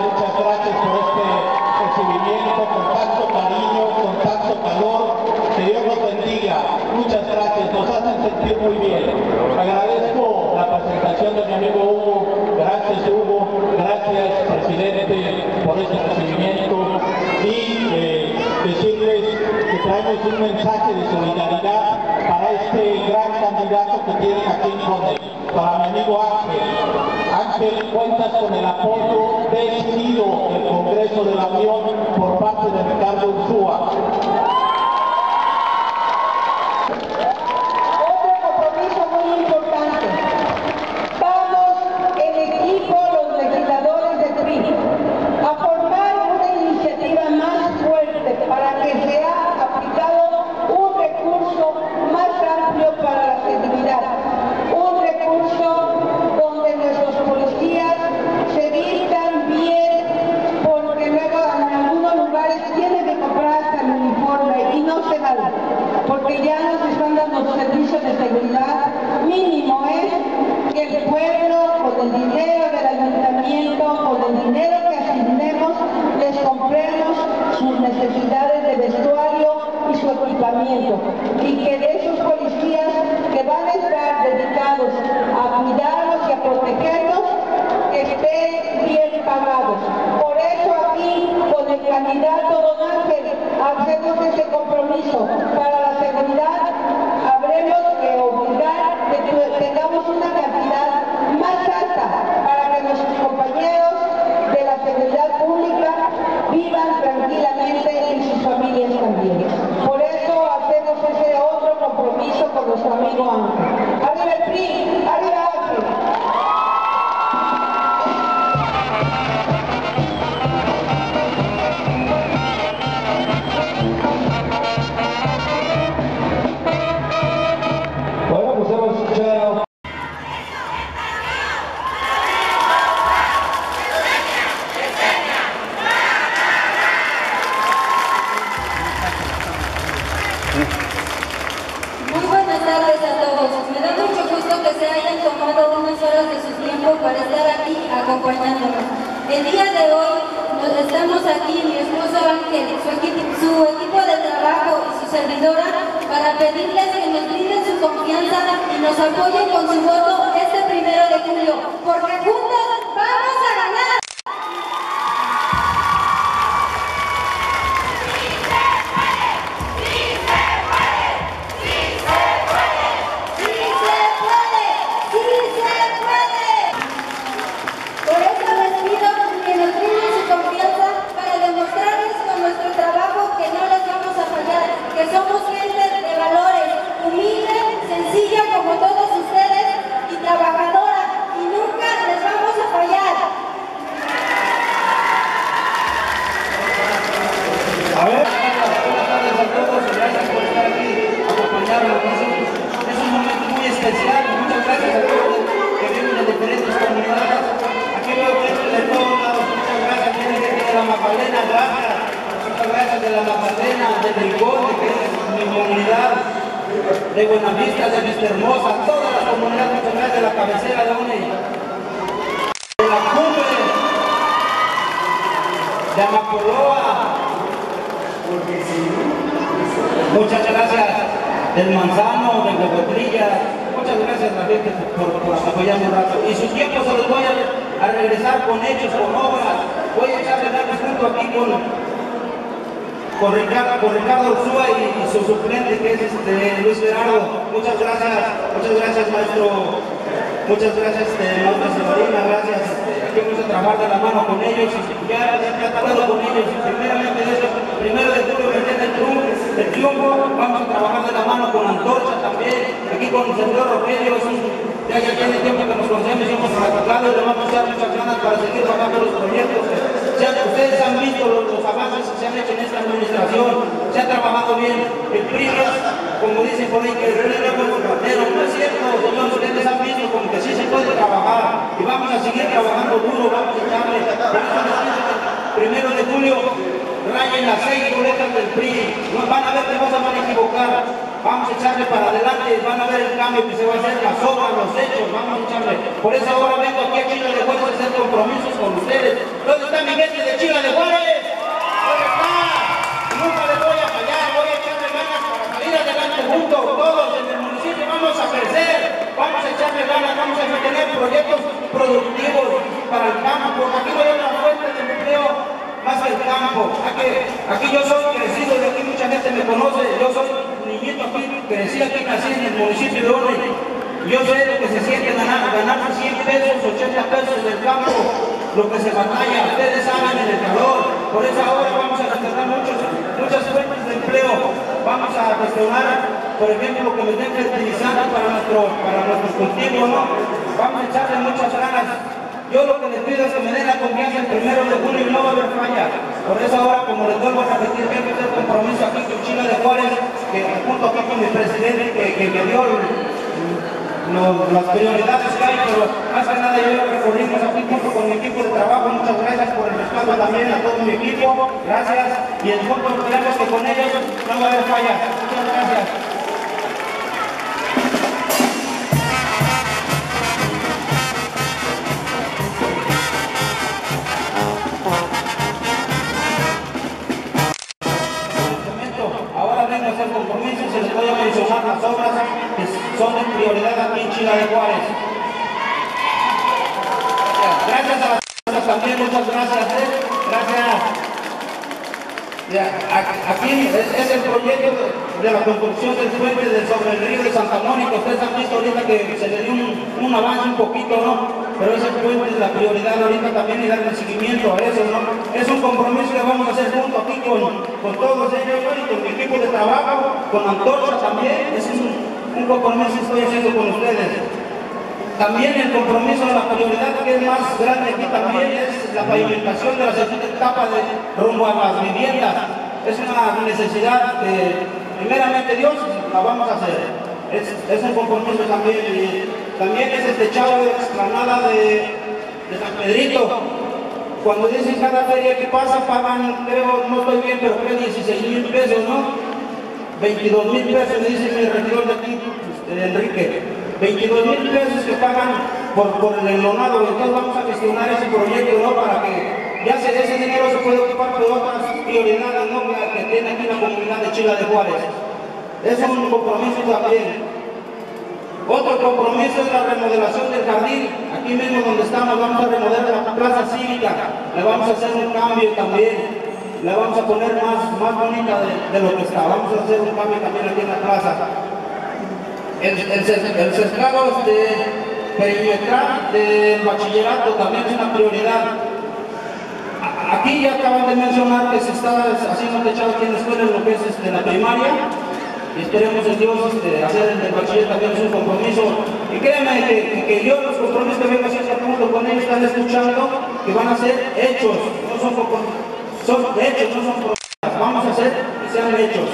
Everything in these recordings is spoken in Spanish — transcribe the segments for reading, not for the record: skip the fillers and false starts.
muchas gracias por este recibimiento, con tanto cariño, con tanto calor. Que Dios los bendiga. Muchas gracias, nos hacen sentir muy bien. Agradezco la presentación de mi amigo Hugo. Gracias, Hugo. Gracias, presidente, por este recibimiento. Y decirles que traemos un mensaje de solidaridad para este gran candidato que tienen aquí en Conde, para mi amigo Ángel. Ángel, cuentas con el apoyo decidido del Congreso de la Unión por parte de Ricardo Ursúa. Otro compromiso muy importante. Vamos en equipo los legisladores del PRI a formar una iniciativa más fuerte para que sea aplicado un recurso más amplio para la seguridad. Un recurso donde nuestros policías se vistan bien, porque luego en algunos lugares tienen que comprar hasta el uniforme y no se vale, porque ya nos están dando servicios de seguridad. Mínimo es que el pueblo, con el dinero del ayuntamiento, con el dinero que asignemos, les compremos sus necesidades de vestuario y su equipamiento, y que de esos policías que van a estar dedicados a cuidarnos y a protegernos, estén bien pagados. Por eso aquí, con el candidato Don Ángel, hacemos ese compromiso para la seguridad. Habremos que obligar que tengamos una cantidad más alta para que nuestros compañeros de la seguridad pública vivan tranquilamente y sus familias también. Por eso hacemos ese otro compromiso con nuestro amigo Ángel. ¡Arriba el PRI! ¡Arriba Ángel! Bueno, pues hemos escuchado. Muy buenas tardes a todos. Me da mucho gusto que se hayan tomado unas horas de su tiempo para estar aquí acompañándonos. El día de hoy estamos aquí, mi esposo Ángel, su equipo de trabajo y su servidora, para pedirles que nos brinden su confianza y nos apoyen con su voto este 1 de julio, porque juntos vamos a ganar. Por eso les pido que nos brinden su confianza para demostrarles con nuestro trabajo que no les vamos a fallar, que somos gente de valores, humilde, sencilla como todos ustedes y trabajadora, y nunca les vamos a fallar. A ver, buenas tardes a todos y gracias por estar aquí acompañarnos. Es un momento muy especial. Muchas gracias a todos que vienen de diferentes comunidades. Aquí veo gente de todos lados. Muchas gracias. Viene gente de la Magdalena, gracias. Muchas gracias de la Magdalena, de Rincón, que es mi comunidad, de Buenavista, de Vista Hermosa, todas las comunidades. Muchas gracias de la cabecera de UNE, de la cumbre, de Amacoloa. Muchas gracias del Manzano, de Huehuetrilla. Muchas gracias a la gente por apoyarme un rato. Y sus tiempos se los voy a regresar con hechos, con obras. Voy a echarle ganas junto aquí con Ricardo Ursúa y su suplente, que es Luis Gerardo. Muchas gracias maestro. Muchas gracias, maestra Severina, gracias. Aquí vamos a trabajar de la mano con ellos. Ya he tratado con ellos. Primeramente de eso, 1 de julio, que tiene el triunfo, vamos a trabajar de la mano con Antorcha también. Aquí con el servidor Rogelio, ya tiene tiempo que nos conocemos y hemos trabajado y le vamos a echar muchas ganas para seguir trabajando los proyectos. Ustedes han visto los avances que se han hecho en esta administración, se ha trabajado bien. El PRI, como dicen por ahí, que el PRI no es buen partero. No es cierto, señores, ustedes han visto como que sí se puede trabajar y vamos a seguir trabajando duro, vamos a echarle. Por eso les pido que el 1 de julio rayen las 6 boletas del PRI. No, van a ver que no se van a equivocar. Vamos a echarle para adelante, van a ver el cambio que se va a hacer, las obras, los hechos, vamos a echarle. Por eso ahora vengo aquí a Chile de Fuerzas a hacer compromisos con ustedes. ¿Dónde está mi mi gente de Chila de Juárez? ¿Dónde está? Nunca les voy a fallar, voy a echarle ganas para salir adelante juntos, todos en el municipio vamos a crecer, vamos a echarle ganas, vamos a tener proyectos productivos para el campo, porque aquí no hay otra fuente de empleo más que el campo. Aquí yo soy crecido y aquí mucha gente me conoce, yo soy niñito aquí, crecí aquí, nací en el municipio de Ore. Yo sé lo que se siente ganarse 100 pesos, 80 pesos del campo, lo que se batalla, ustedes saben en el calor. Por eso ahora vamos a rescatar muchas fuentes de empleo. Vamos a gestionar, por ejemplo, lo que nos den fertilizantes para nuestros cultivos, ¿no? Vamos a echarle muchas ganas. Yo lo que les pido es que me den la confianza el 1 de junio y no va a haber falla. Por eso ahora, como les vuelvo a repetir, tengo que hacer compromiso aquí con Chila de Juárez, que junto aquí con mi presidente, que me dio las prioridades que hay, pero más que nada yo lo recorrimos aquí junto con mi equipo de trabajo. Muchas gracias por el respaldo también a todo mi equipo, gracias, y en juntos creemos que con ellos no va a haber falla. Muchas gracias. Ahora vengo a hacer compromisos y les voy a mencionar las obras que son de prioridad aquí en Chila de Juárez. Gracias a las personas también, muchas gracias. Gracias. Aquí es el proyecto de la construcción del puente sobre el río de Santa Mónica. Ustedes han visto ahorita que se le dio un avance un poquito, ¿no? Pero ese puente es la prioridad ahorita también y darle seguimiento a eso, ¿no? Es un compromiso que vamos a hacer junto aquí con todos ellos, ¿no? Y con mi equipo de trabajo, con Antorcha también. Es un compromiso que estoy haciendo con ustedes. También el compromiso de la prioridad que es más grande aquí también es la pavimentación de la segunda etapa rumbo a las viviendas. Es una necesidad que primeramente Dios la vamos a hacer. Es un compromiso también. Y también es el techado de la explanada de San Pedrito. Cuando dicen cada feria que pasa pagan, creo, no estoy bien, pero creo 16,000 pesos, ¿no? 22,000 pesos, me dice mi regidor de aquí, Enrique. 22,000 pesos que pagan por el enlonado. Entonces vamos a gestionar ese proyecto, ¿no? Para que ya ese dinero se pueda ocupar de otras prioridades, ¿no? Que tiene aquí la comunidad de Chila de Juárez. Es un compromiso también. Otro compromiso es la remodelación del jardín. Aquí mismo donde estamos vamos a remodelar la plaza cívica. Le vamos a hacer un cambio también. La vamos a poner más bonita de lo que está. Vamos a hacer un cambio también aquí en la plaza. El cercado perimetral del bachillerato también es una prioridad. Aquí ya acaban de mencionar que se está haciendo techado aquí en la escuela en lo que es la primaria. Y esperemos en Dios hacer el del bachiller también es un compromiso. Y créanme que yo los compromisos que vengo haciendo junto con ellos están escuchando que van a ser hechos, no son compromisos, son hechos, no son promesas. Vamos a hacer que sean hechos.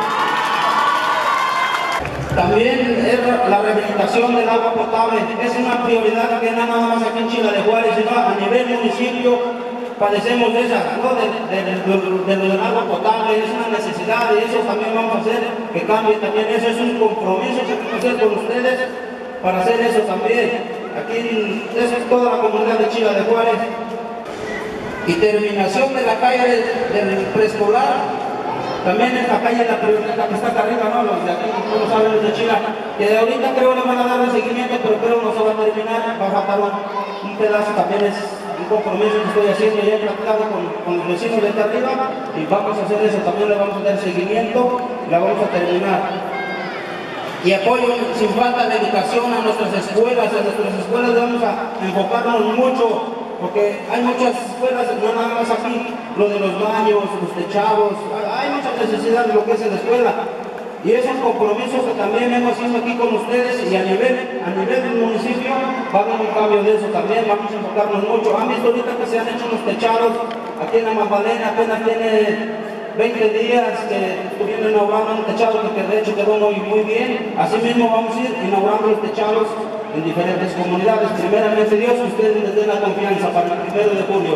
También es la rehabilitación del agua potable. Es una prioridad que no nada más aquí en Chila de Juárez, sino a nivel municipio padecemos de esa, ¿no? del agua potable. Es una necesidad y eso también vamos a hacer que cambie también. Eso es un compromiso que vamos a hacer con ustedes para hacer eso también. Aquí es toda la comunidad de Chila de Juárez. Y terminación de la calle del preescolar. También en la calle la prioridad que está acá arriba, ¿no? Los de aquí, todos saben los de Chila, que de ahorita creo le van a dar el seguimiento, pero creo no se va a terminar, va a faltar un pedazo. También es un compromiso que estoy haciendo, ya he platicado con los vecinos de acá arriba y vamos a hacer eso, también le vamos a dar seguimiento, la vamos a terminar. Y apoyo sin falta de educación a nuestras escuelas vamos a enfocarnos mucho. Porque hay muchas escuelas, no nada más aquí, lo de los baños, los techados, hay mucha necesidad de lo que es en la escuela. Y es un compromiso que también vengo haciendo aquí con ustedes y a nivel del municipio va a haber un cambio de eso también, vamos a enfocarnos mucho. Han visto ahorita que se han hecho los techados, aquí en la Magdalena apenas tiene 20 días que estuvieron inaugurando un techado que de hecho quedó muy bien. Así mismo vamos a ir inaugurando los techados en diferentes comunidades. Primeramente Dios, que ustedes les den la confianza para el 1 de junio.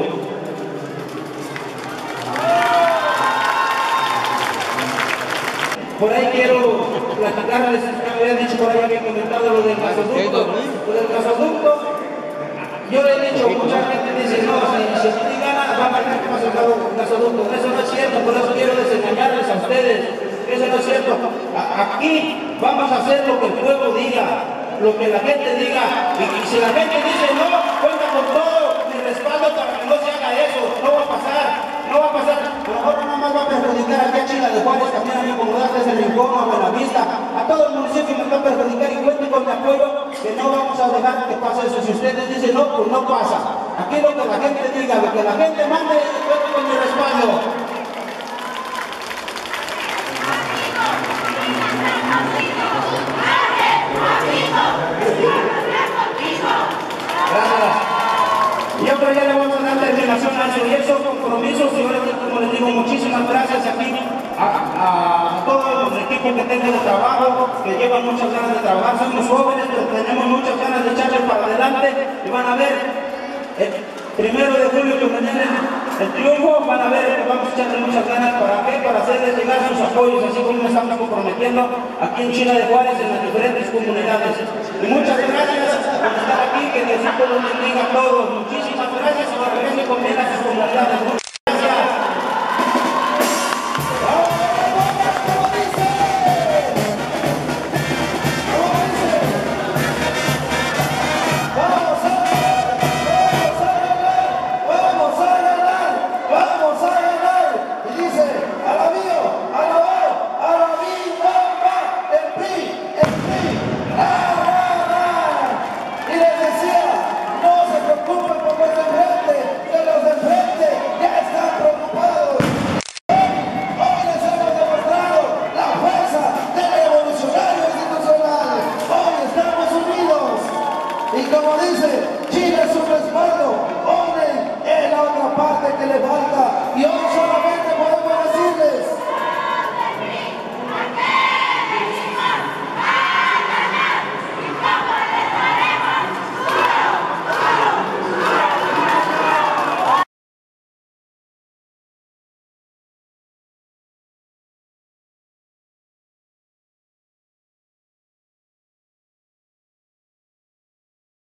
Por ahí quiero platicarles, que me habían dicho por ahí, había comentado lo del gasoducto. Lo del gasoducto, yo le he dicho, mucha gente dice, no, si a ti gana, van a absoluto. Eso no es cierto, por eso quiero desengañarles a ustedes. Eso no es cierto. Aquí vamos a hacer lo que el pueblo diga, lo que la gente diga. Y si la gente dice no, cuenta con todo mi respaldo para que no se haga eso. No va a pasar, no va a pasar. Pero ahora nada más va a perjudicar aquí a Chila de Juárez, también a mi comunidad desde el Rincón, a Buenavista, a todo el municipio me va a perjudicar y cuenten con mi apoyo que no vamos a dejar que pase eso. Si ustedes dicen no, pues no pasa. Aquí lo que la gente diga, lo que la gente mande, cuenten con mi respaldo. Gracias. Y yo creo que ya le vamos a dar terminación a eso. Y esos compromisos, y ahora como les digo, muchísimas gracias aquí a todo el equipo que tengo de trabajo, que llevan muchas ganas de trabajar. Somos jóvenes, pero tenemos muchas ganas de echarle para adelante. Y van a ver, el 1 de julio que mañana el triunfo, van a ver que vamos a echarle muchas ganas. ¿Para qué? Para hacerles llegar sus apoyos, así como nos estamos comprometiendo aquí en Chila de Juárez, en las diferentes comunidades. Y muchas gracias por estar aquí, que Diosito los bendiga a todos. Muchísimas gracias y que regresen con bien a sus comunidades. Muchas gracias. Y como dice, Chile es un respaldo, Onen es la otra parte que le falta. Y hoy solo